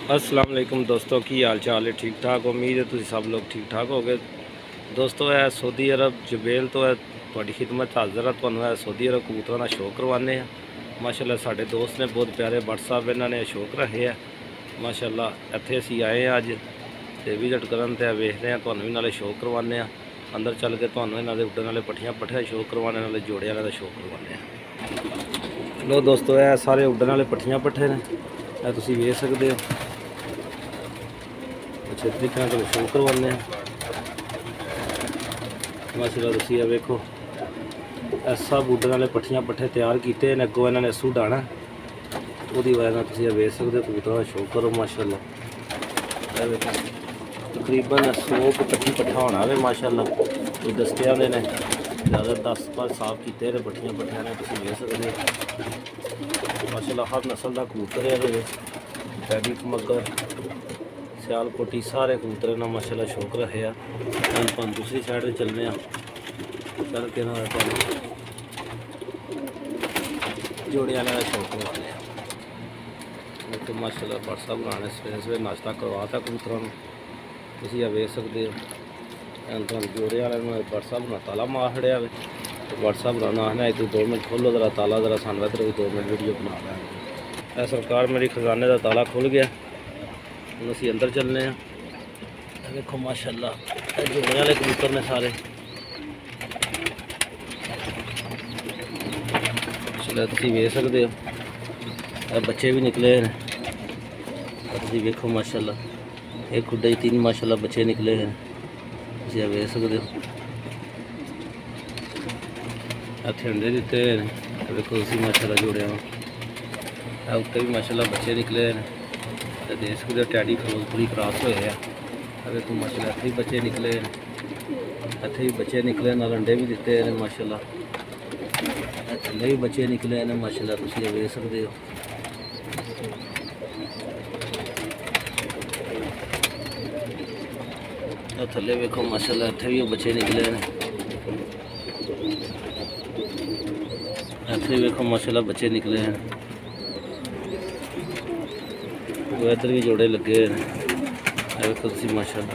अस्सलाम वालेकुम दोस्तों की हाल चाल है ठीक ठाक। उम्मीद है तुम सब लोग ठीक ठाक हो गए। दोस्तों है सऊदी अरब जबेल तो है थोड़ी खिदमत हाज़र है। तुहानू है सऊदी अरब कबूतरों का शो करवाने हैं। माशाल्लाह साढ़े दोस्त ने बहुत प्यारे व्हाट्सएप इन्होंने शौक रखे है। माशाल्लाह इत्थे असीं आए हैं अज ते विजिट करन ते वेखते हैं तुहानू भी नाले शौक करवाने हैं। अंदर चल के तुहानू इन्हां दे उड्डण वाले पट्ठियां पट्ठे शौक करवाने नाले जोड़े वाले दा शौक करवाने हैं। लो दोस्तों है सारे उड्डण वाले पट्ठियां पट्ठे ने ਇਹ ਤੁਸੀਂ ਵੇਖ ਸਕਦੇ ਹੋ। अच्छे तरीके ਨਾਲ शो करवाने हैं। माशाल्लाह तुसीं ਇਹ ਵੇਖੋ ਇਹ सब उड्डण वाले पट्ठियां पट्ठे तैयार किए ने। अगों इन्होंने असू डाना उसकी वजह ਨਾਲ ਤੁਸੀਂ ਵੇਖ ਸਕਦੇ हो कबूतरों का शो करो। माशाल्लाह तकरीबन 100 पट्ठी पट्ठा होना है। माशाल्लाह कोई दस्ते आते हैं ज़्यादा 10 पर साफ किए पट्ठियां पट्ठियां ने तुसीं ਵੇਖ ਸਕਦੇ हो। माशाल्लाह हर नस्ल का कबूतर है। पैडी मगर सियालकोटी सारे कबूतर ना माशाल्लाह शौक रखे हम दूसरी साइड से चलने चल के ना जोड़े वाले का शौक करवाने तो माशाल्लाह व्हाट्सएप बनाने सवेरे सवेरे नाश्ता करवाता कबूतरों तुम वेख सकते हो। जोड़े वाले व्हाट्सएप बना ताला मार छड़िया व्हाट्सएप बनाना आखना एक 2 मिनट खोलो जरा ताला जरा सानू इधर भी 2 मिनट वीडियो बना लें। सरकार मेरी खजाने का ताला खुल गया हम असी अंदर चलने हैं। देखो माशाल्लाह जोड़े वाले कबूतर ने सारे माशाल्लाह तुसीं वेख सकते हो। बच्चे भी निकले हैं तुसीं देखो माशाल्लाह एक खुडे 3 माशाल्लाह बच्चे निकले हैं तुसीं वेख सकते हो। इत्थे अंडे दिते देखो तुसीं माशाल्लाह जोड़े उत्ते भी माशाल्लाह बच्चे निकले हैं तो देख सकते हो। टैडी पूरी क्रॉस हुए हैं देखो माशाल्लाह इत्थे भी बच्चे निकले हैं इत्थे भी बच्चे निकले नाल अंडे भी दिते हैं माशाल्लाह थल्ले भी बच्चे निकले हैं माशाल्लाह तुसीं वेख सकते हो। थल्ले वेखो माशाल्लाह इत्थे भी बच्चे निकले हैं इत्थे वेखो माशाल्लाह बच्चे निकले हैं। इधर भी जोड़े लगे हैं देखो तुसीं माशाल्लाह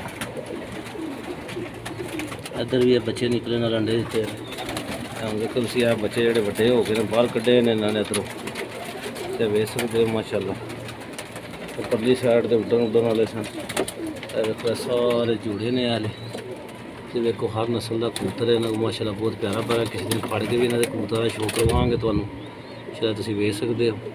इधर भी बच्चे निकले नाल अंडे दिते हैं देखो तुसीं बच्चे जोड़े वड्डे हो गए बाहर कड्ढे ने इन्होंने इधरों तो वेख सकते हो माशाल्लाह। परली साइड से उड्डण वाले सन देखो सारे जोड़े ने आले तो देखो हर नस्ल का कबूतर है माशाल्लाह बहुत प्यारा प्यारा। किसी दिन फड़ के भी इन्होंने कबूतर का शो करवाएंगे तुहानू शायद तुसीं वेख सकते हो।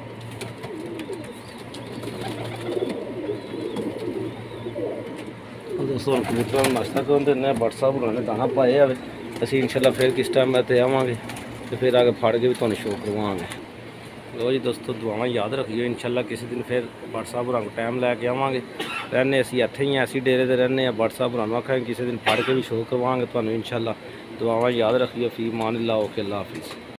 दोस्तों कबूतर नाश्ता करन तो इन्हें व्हाट्सएप उन्होंने दाना पाए आए असीं इंशाल्लाह फिर किस टाइम इत्थे आवांगे तो फिर आगे फड़ के भी तुहानू शो करवाएंगे। लो जी दोस्तों दुआवां याद रखियो इंशाल्लाह किसी दिन फिर व्हाट्सएप होरां टाइम लैके आवांगे। रहने असीं इत्थे ही ऐसी डेरे ते रहने व्हाट्सएप होरां आखांगे किसी दिन फड़ के भी शो करवाएंगे तुहानू इंशाल्लाह। दुआवां याद रखियो। फी मान अल्लाह ओके अल्लाह हाफिज़।